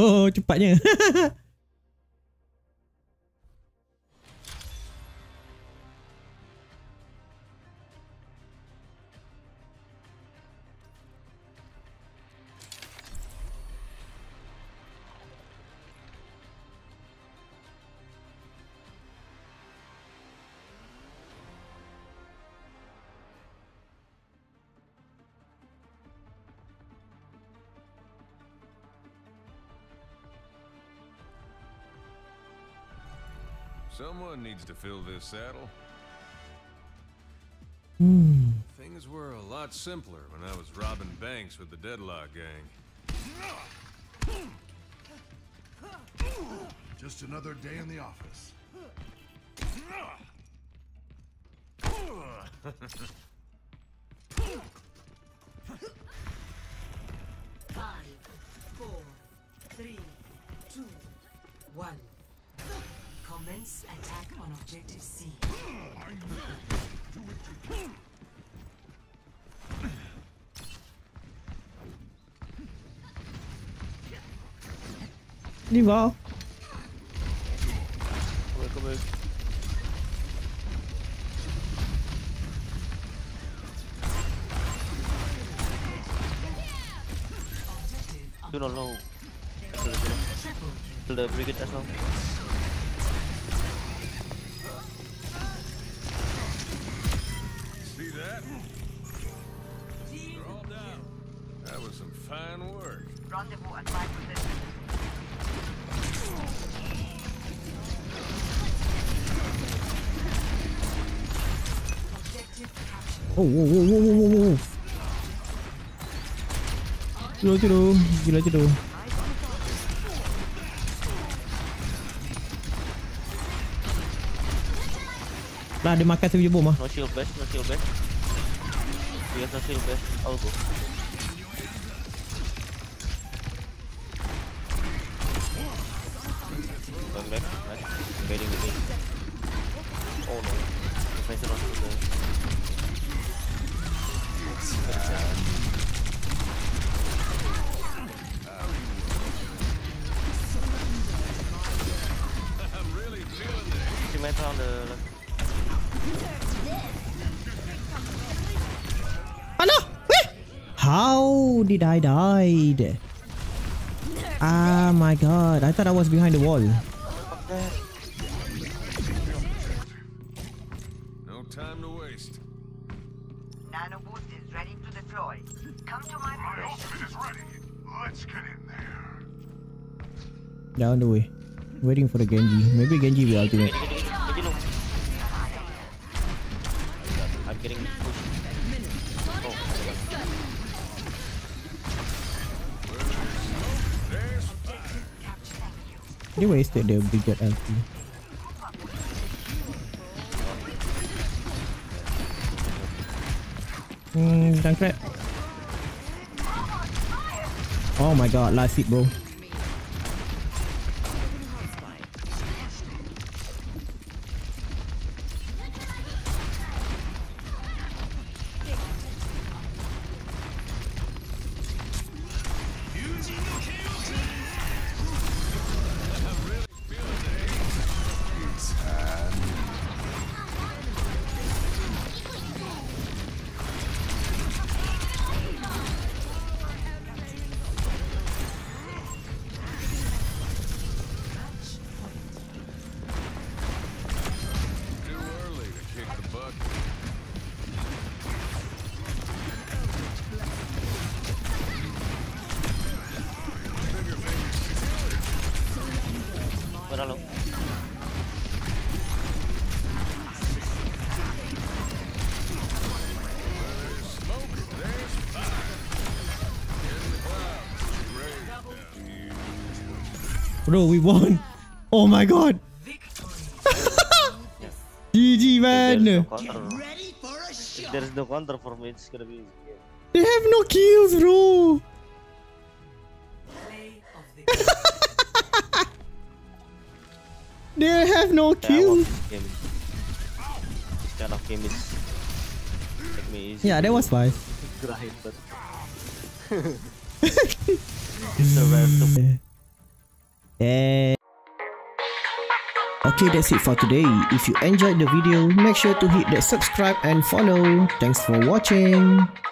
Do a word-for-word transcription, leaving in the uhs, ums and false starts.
Oh, cepatnya. Someone needs to fill this saddle. Hmm. Things were a lot simpler when I was robbing banks with the Deadlock gang. Just another day in the office. Five, four, three, two, one. Commence attack on objective C. Đi vào. Come here, you don't know. Kill the brigade as well. See that? They're all down. That was some fine work. Rendezvous at my position. Oh, oh, oh, oh, oh, oh, oh. Tidur, tidur. Gila tidur. Lah, dia makan saya punya bom ah. No shield best, no shield best. Yes, no shield best. I'll go. Going back, nice. Invading the base. Oh no. Defensive not shield there. I'm really feeling this. She went around the left. Alah! Weh! How did I die? Ah my god, I thought I was behind the wall. No time to waste. Nano boost is ready to deploy. Come to my My position. ultimate is ready. Let's get in there. Down the way. Waiting for the Genji. Maybe Genji will ultimate. Get it, get it, get it, low. I'm getting pushed. Oh, Dia wasted the brigade ulti. Hmm, Junkrat. Oh my god, last hit bro. Too early to kick the bucket. where are low? Smoke, there's fire. In the clouds, great down. Bro, we won. Oh my god. G G man. There's no counter. If there's no counter for me, it's gonna be easy. Yeah. They have no kills, bro. Play of the They have no Yeah, I kills. want this game. This kind of game is make me easy. Yeah, that was fine. grind, but it's a rare to And okay, that's it for today. If you enjoyed the video, make sure to hit that subscribe and follow. Thanks for watching.